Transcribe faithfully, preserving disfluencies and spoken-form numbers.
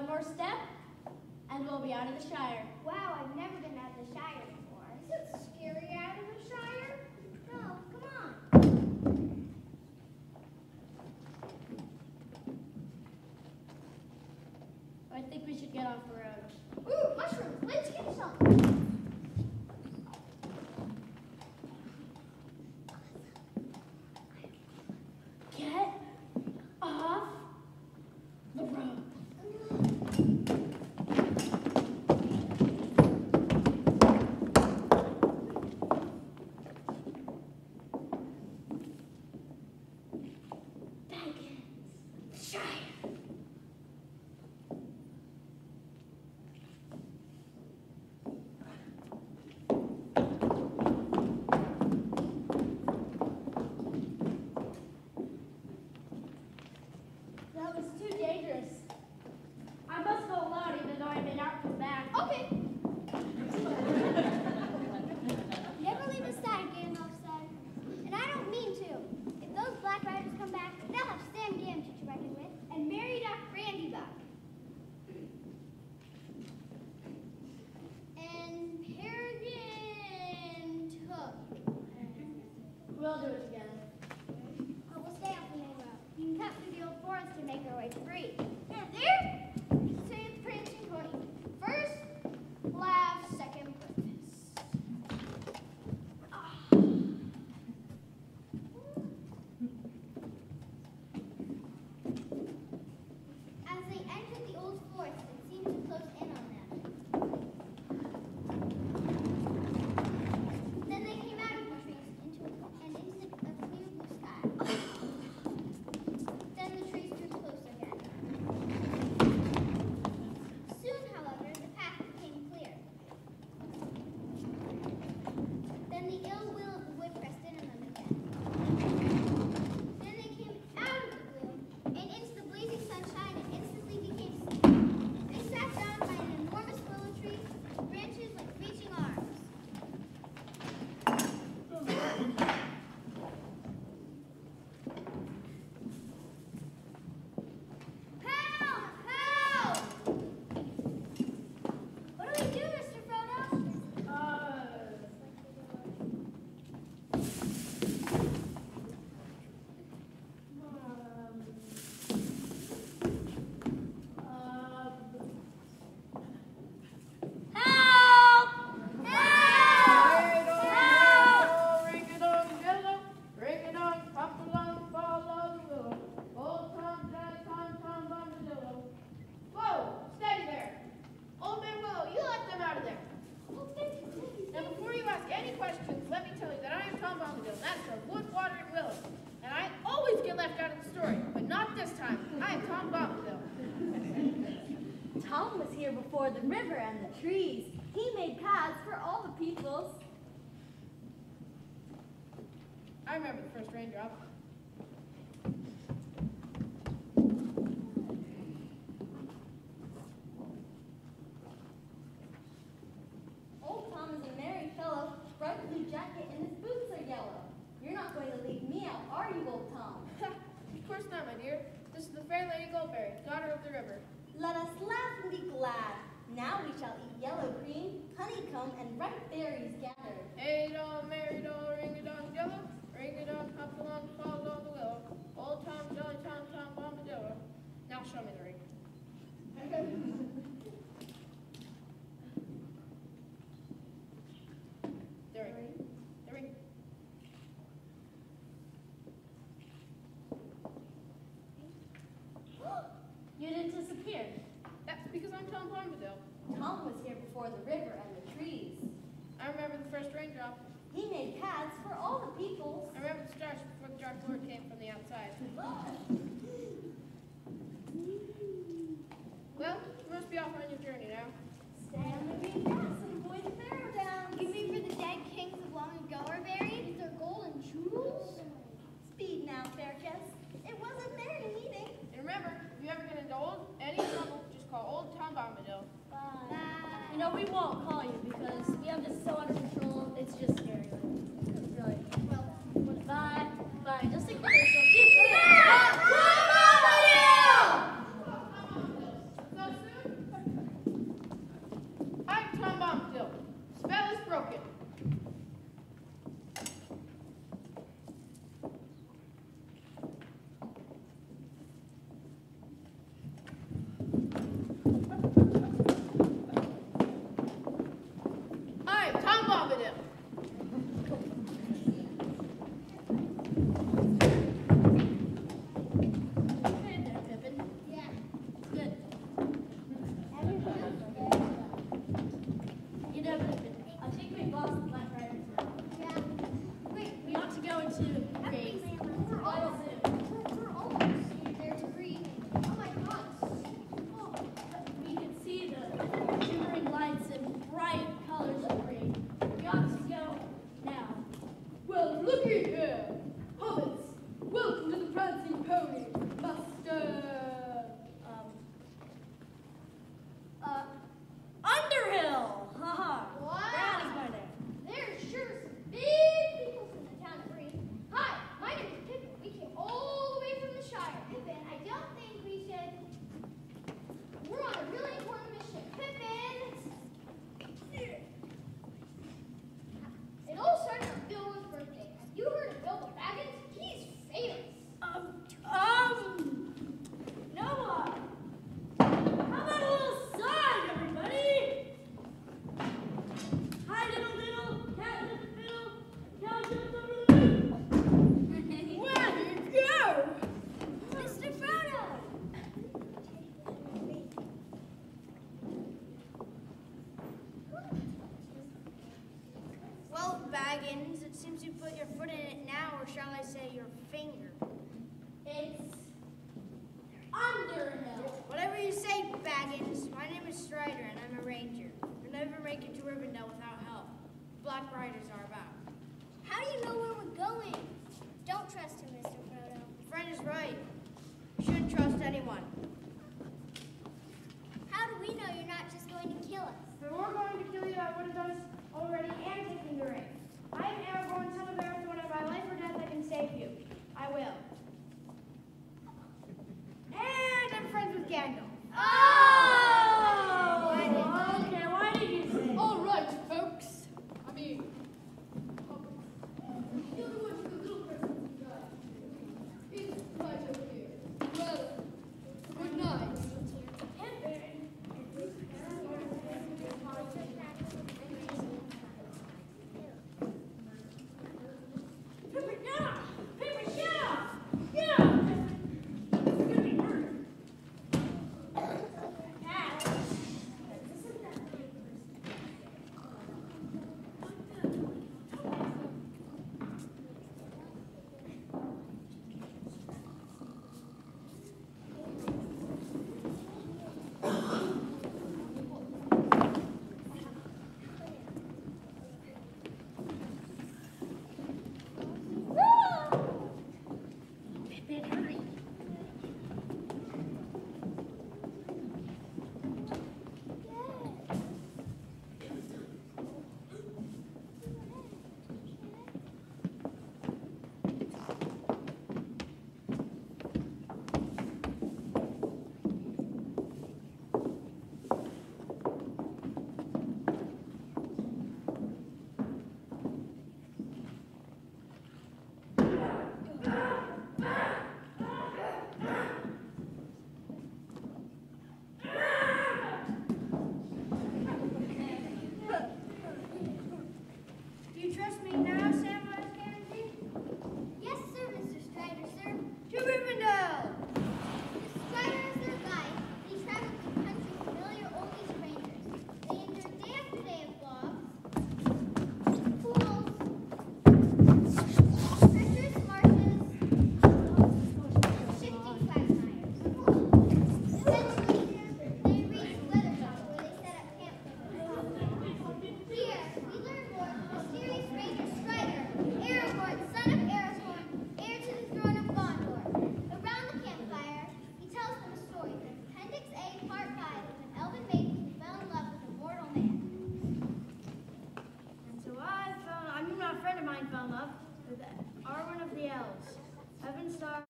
more step, and we'll be out of the Shire. Wow, I've never been out of the Shire before. Is it scary out of the Shire? No, come on. I think we should get off the road. Ooh, mushrooms. Let's get some. Get off the road. That was too dangerous. I must go alone even though I may not come back. Okay. Never leave a side, Gandalf said. And I don't mean to. If those Black Riders come back, they'll have Sam Gamgee to reckon with, and Mary Duck Brandybuck. And Peregrine Took. We'll do it together. Oh, we'll stay off the main road. You can cut through the old forest to make our way free. And there, say the prancing pony. First, laugh, second, breakfast. Ah. As they entered the old forest, it seemed to close in on them. Then they came out of the trees into a, and into a clear blue sky. Then the trees drew close again. Soon, however, the path became clear. Then the ill will of the wood pressed in on them again. Then they came out of the gloom and into the blazing sunshine and instantly became sleepy. They sat down by an enormous willow tree with branches like reaching arms. Help! Help! What do we do, Mister Frodo? Uh, um, uh, Help! Help! Ring-a-dong, yellow, ring-a-dong, hop-along, follow the willow. Old Tom, Dad, Tom, Tom, Bombadillo. Whoa, steady there. Old Man Willow, you let them out of there. Now, before you ask any questions, let me tell you that I am Tom Bombadil, master of wood, water, and willow. And I always get left out of the story, but not this time. I am Tom Bombadil. Tom was here before the river and the trees. He made paths for all the peoples. I remember the first raindrop. Old Tom is a merry fellow, bright blue jacket, and his boots are yellow. You're not going to leave me out, are you, old Tom? Of course not, my dear. This is the fair Lady Goldberry, daughter of the river. Let us laugh and be glad. Now we shall eat yellow cream, honeycomb, and ripe berries gathered. Hey, doll, Mary, doll, ring-a-dong, yellow, ring-a-dong, hop along, follow the willow. Old Tom, Jolly Tom, Tom, Bombadillo. Now show me the ring. The ring. The ring. You didn't disappear. That's because I'm Tom Bombadil. Tom was here before the river and the trees. I remember the first raindrop. He made paths for all the peoples. I remember the stars before the Dark Lord came from the outside. Well, you must be off on your journey now. Stay on the green grass and avoid the barrow down. You mean for the dead kings of long ago are buried? Is there gold and jewels? Speed now, fair guest. It was a merry meeting. And remember, if you ever get into old any trouble, just call old Tom Bombadil. Bye. Bye. You know, we won't call you because we have this so under control, it's just scary. Really. Well, bye. Bye. Just think of yourself. So soon? finger. It's Underhill. Whatever you say, Baggins. My name is Strider, and I'm a ranger. You'll never make it to Rivendell without help. Black Riders are about. How do you know where we're going? Don't trust him, Mister Frodo. Your friend is right. You shouldn't trust anyone. How do we know you're not just going to kill us? If we were going to kill you, I would have done this already and taken the ring. I am Aragorn, son of Earth, when by life or death I can save you. I will. And I'm friends with Gandalf. Oh!